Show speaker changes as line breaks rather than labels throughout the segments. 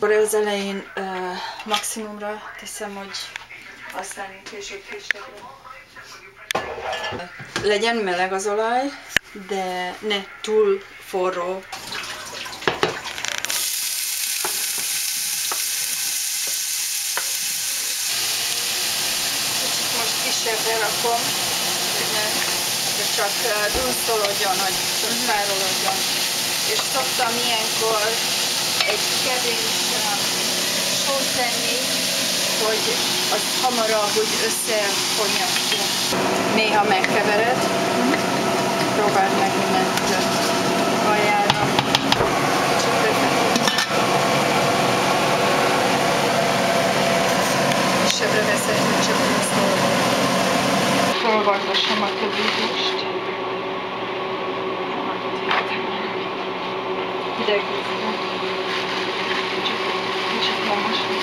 akkor az elején maximumra teszem, hogy aztán később frissebbre. Legyen meleg az olaj, de ne túl forró. Most kisebbre rakom, hogy csak dunszolódjon, hogy csak párolódjon. És szoktam ilyenkor egy kevés sót tenni, hogy az hamarabb úgy összefonyasson. Néha megkevered, próbáld meg mindent aljára. Kisebbre veszed, hogy csak dunszolódjon. Felvargassam a többi húst. Hideg vízre. Kicsit lemosom.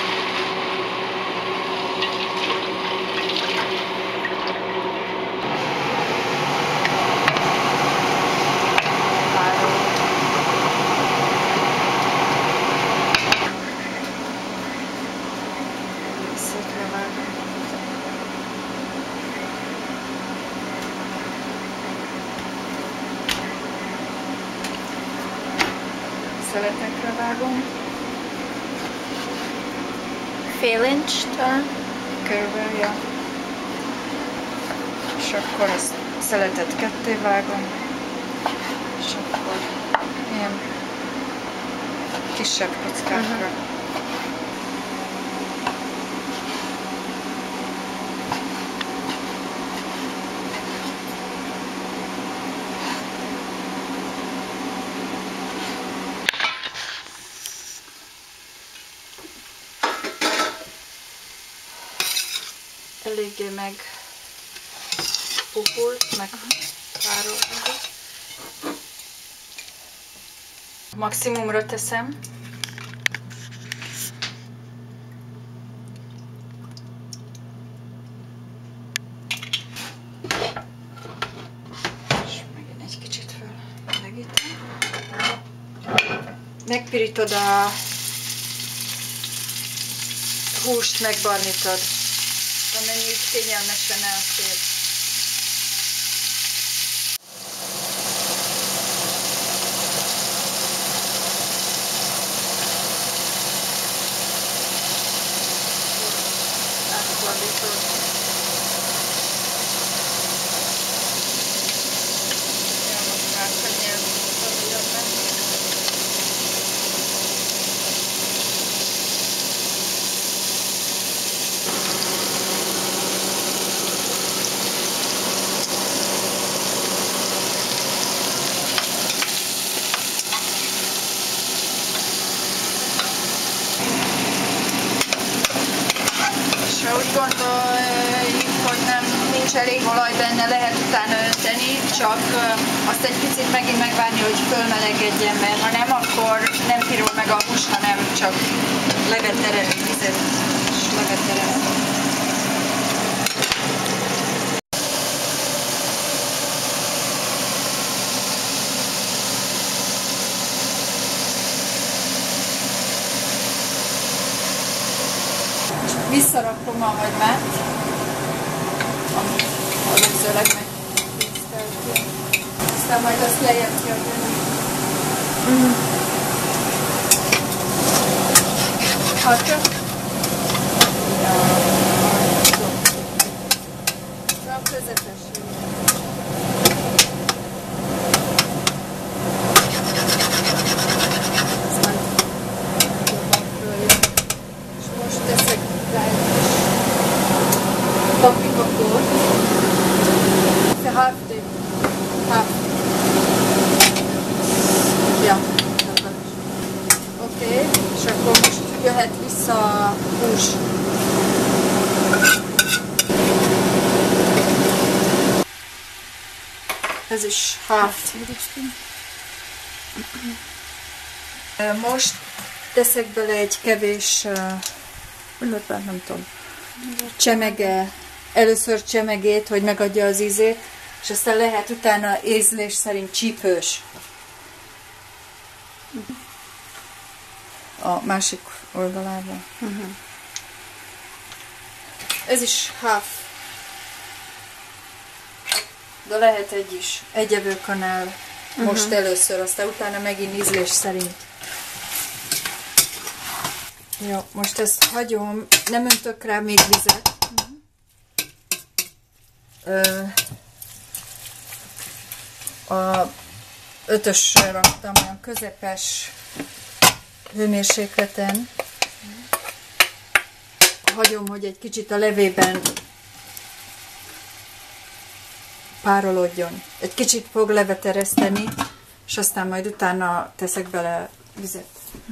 Szeletekre vágom.
Fél inch talán?
Körülbelül, ja. És akkor a szeletet ketté vágom. És akkor ilyen kisebb kockákra. Eléggé meg puhult, meg párolódott. Maximumra teszem. És megint egy kicsit felmelegítem. Megpirítod a húst, megbarnítod. Amennyit kényelmesen elfér. Átfordítod. Ja, most már könnyen forduljon meg. Ha úgy gondoljuk, hogy nincs elég olaj benne, lehet utána önteni, csak azt egy picit megint megvárni, hogy fölmelegedjen, mert ha nem, akkor nem pirul meg a hús, hanem csak levetereli vizet, és levetereli. Visszarakom a hagymát, amit előzőleg megtiszteltünk. Aztán majd azt lejjebb kiadni. Hatja? Csak közepes. Paprikakort. Half. Ja. Oké, és akkor most jöhet vissza a hús. Ez is half. Most teszek bele egy kevés, nem tudom, csemege. Először csemegét, hogy megadja az ízét, és aztán lehet utána ízlés szerint csípős. a másik oldalára. Ez is half. De lehet egy is. Egy evőkanál. Most először, aztán utána megint ízlés szerint. Jó, most ezt hagyom. Nem öntök rá még vizet. A 5-ösre raktam, olyan közepes hőmérsékleten. Hagyom, hogy egy kicsit a levében párolódjon. Egy kicsit fog levet ereszteni, és aztán majd utána teszek bele vizet.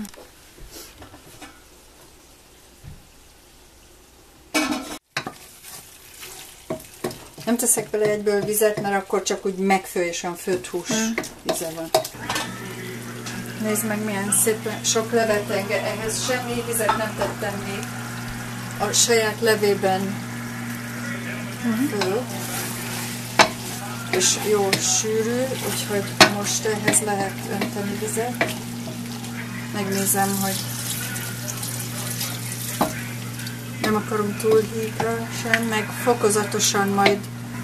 Nem teszek bele egyből vizet, mert akkor csak úgy megfő, és olyan főtt hús víze van. Nézd meg, milyen szépen sok levet enged. Ehhez semmi vizet nem tettem még. A saját levében föl. És jó sűrű, úgyhogy most ehhez lehet önteni vizet. Megnézem, hogy nem akarom túl hígra sem, meg fokozatosan majd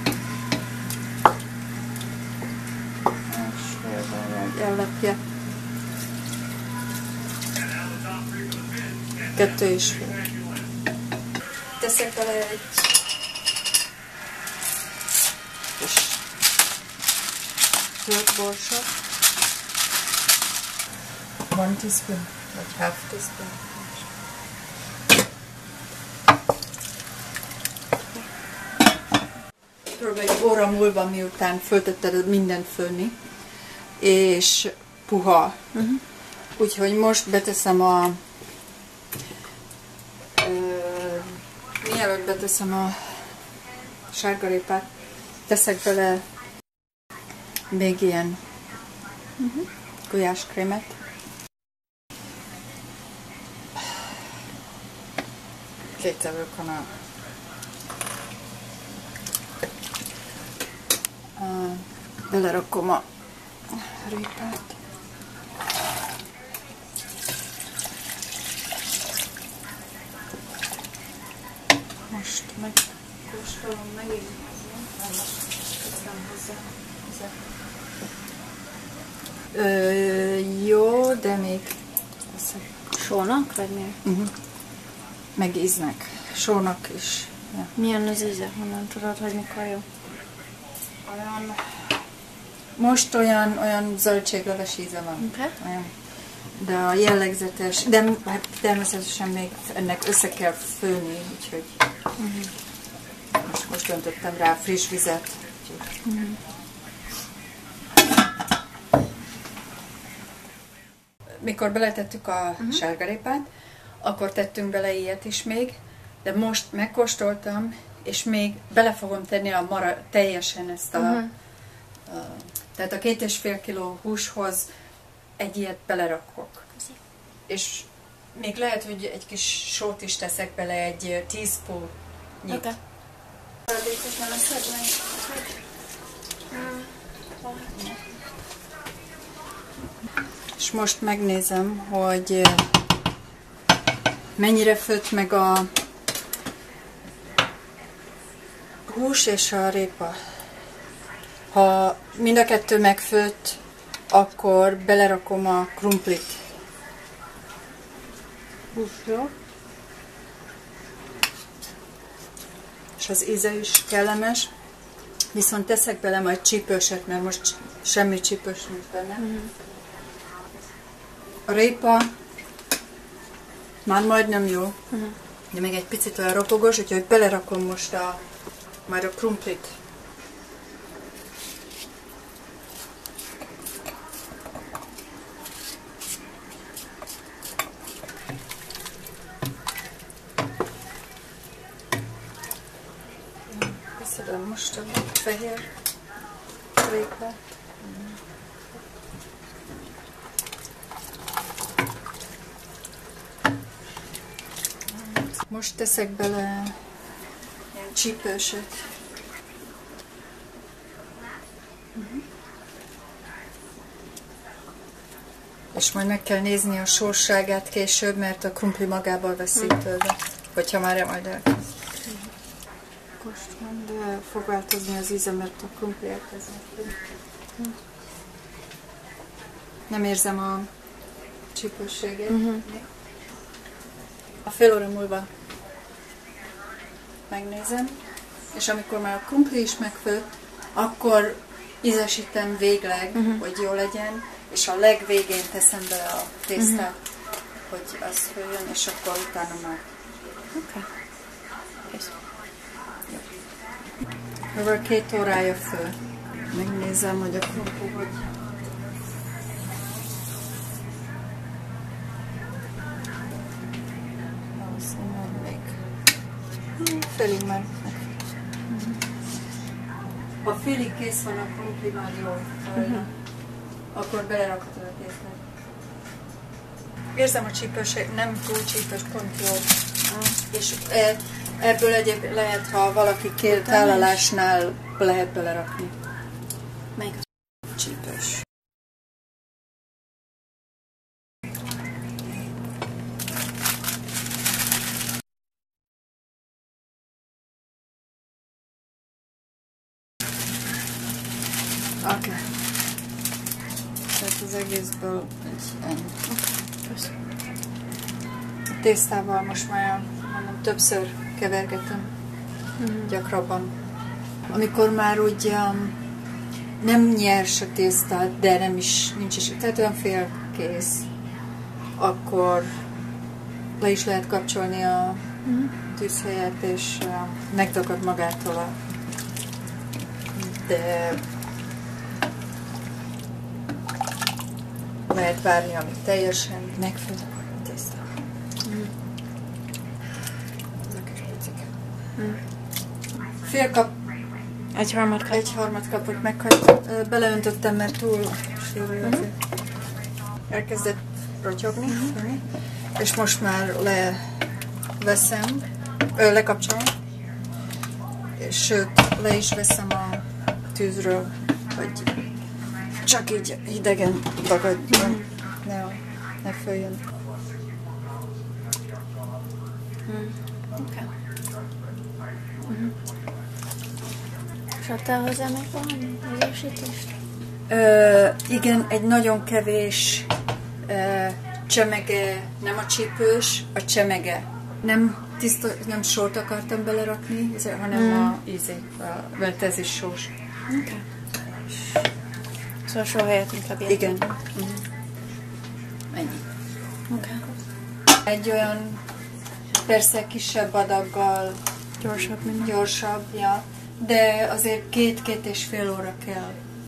ellepje. 2,5. Teszek bele egy tört borsot. 1 teaspoon, vagy half teaspoon. Kb. Egy óra múlva, miután föltetted mindent főni, és puha. Úgyhogy most beteszem a mielőtt beteszem a sárgarépát, teszek bele még ilyen gulyáskrémet. Két evőkanál. Belerakom a répát. Most megkóstolom megint. Jó, de még
Sónak, vagy miért?
meg íznek. Sónak is. Ja.
Milyen az íze? Honnan tudod, hogy mikor jó?
Olyan, most olyan zöldségleves íze van.
Okay.
Olyan. De a jellegzetes, de hát természetesen még ennek össze kell főni, úgyhogy most öntöttem rá friss vizet. Mikor beletettük a sárgarépát, akkor tettünk bele ilyet is még, de most megkóstoltam, és még bele fogom tenni teljesen ezt tehát a 2,5 kg húshoz egy ilyet belerakok. És még lehet, hogy egy kis sót is teszek bele, egy teaspoon-nyit.
Okay.
És most megnézem, hogy mennyire főtt meg a hús és a répa. Ha mind a kettő megfőtt, akkor belerakom a krumplit. Jó. És az íze is kellemes. Viszont teszek bele majd csípőset, mert most semmi csípős nincs benne. A répa már majdnem jó, de még egy picit olyan ropogos, úgyhogy belerakom most majd a krumplit. Beszedem most a fehér répát. Most teszek bele ilyen csípőset. És majd meg kell nézni a sósságát később, mert a krumpli magából veszítődik, hogyha már majd elkezd. Kóstolom, de fog változni az íze, mert a krumpli elkezdett. Nem érzem a csípősséget. A fél óra múlva megnézem, és amikor már a krumpli is megfőtt, akkor ízesítem végleg, hogy jó legyen, és a legvégén teszem bele a tésztát, hogy az följön, és akkor utána már.
Oké.
Mivel 2 órája fő. Megnézem, hogy a krumpli hogy... Valószínűleg még... Félig már. Ha félig kész van a krumpli, már jól följön. Akkor belerakhatod a tésztát. Érzem a csípőség, nem túl csípős, pont jó. És ebből egyéb lehet, ha valaki kér tálalásnál, lehet belerakni.
Melyik a
Csípős. Oké. Tehát az egészből ennyi. A tésztával most már mondom, többször kevergetem, gyakrabban. Amikor már úgy nem nyers a tészta, de nem is, nincs is, tehát olyan fél kész, akkor le is lehet kapcsolni a tűzhelyet, és megtakad magától de lehet várni, amíg teljesen megfőtt a tészta. Ezek is picik. Fél kap.
Egyharmad kap.
Egyharmad kapot meghagytam. Beleöntöttem, mert túl sűrű azért. Elkezdett rotyogni, és most már leveszem, lekapcsolom, és sőt, le is veszem a tűzről, hogy csak így hidegen dagadjon, ne följön.
Oké. És adtál hozzá még valami ízesítést?
Igen, egy nagyon kevés csemege, nem a csípős, a csemege. Nem tiszta, nem sót akartam belerakni, hanem a ízét, mert ez is sós.
Okay. Szóval só helyett inkább ilyet.
Igen. Ennyi.
Okay.
Egy olyan, persze kisebb adaggal,
Gyorsabb, mint
gyorsabb, ja, de azért 2-2,5 óra kell.